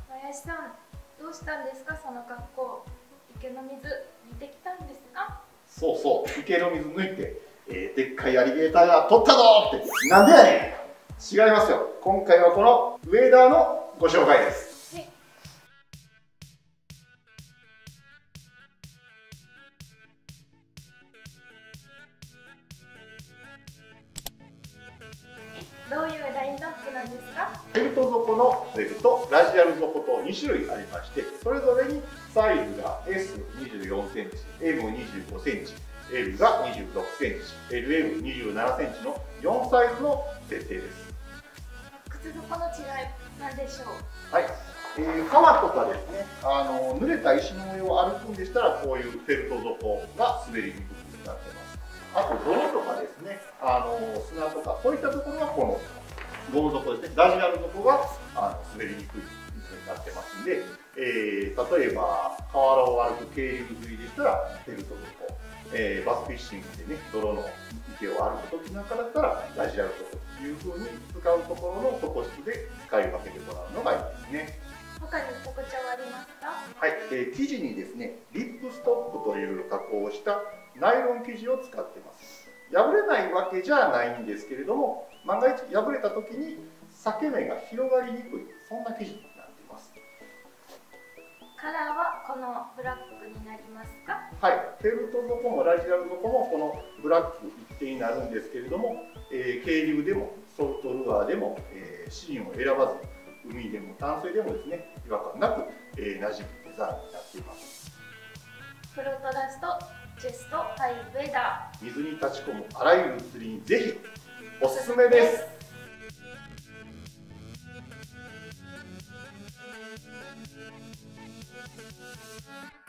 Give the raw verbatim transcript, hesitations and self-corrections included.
林さん、どうしたんですか、その格好。池の水見てきたんですか？ そうそう、池の水抜いて、えー、でっかいアリゲーターが取ったぞーって、なんでやねん。違いますよ。今回はこのウェーダーのご紹介です。 はい、どういうラインナップなんですか？ ベルト底のベルト、ラジアル底とに種類ありまして、それぞれにサイズが エスにじゅうよんセンチ、エムにじゅうごセンチ、エル がにじゅうろくセンチ、エルエムにじゅうななセンチのよんサイズの設定です。 靴底の違いなんでしょう？ はい、えー、川とかですね、あの濡れた石の上を歩くんでしたら、こういうフェルト底が滑りにくくなってます。あと泥とかですね、あの砂とかそういったところはこのゴム底ですね、ラジアル底があの滑りにくい水になってますんで、えー、例えば河原を歩く渓流釣りでしたらフェルト底、えー、バスフィッシングでね、泥の池を歩く時なんかだったらラジアル底というふうに使うところの底質で使い分けてもらうのがいいですね。 他に特徴はありますか？ はい、えー、生地にですね、リップストップという加工をしたナイロン生地を使ってます。破れないわけじゃないんですけれども、万が一破れた時に裂け目が広がりにくい、そんな生地になっています。 カラーはこのブラックになりますか？ はい、フェルト底もラジアル底もこのブラック一定になるんですけれども、えー、渓流でもソフトルアーでも、えー、シーンを選ばず、海でも淡水でもですね、違和感なく、えー、馴染むデザインになっています。 プロトラストチェストハイウェーダ水に立ち込むあらゆる釣りにぜひおすすめです。 ー。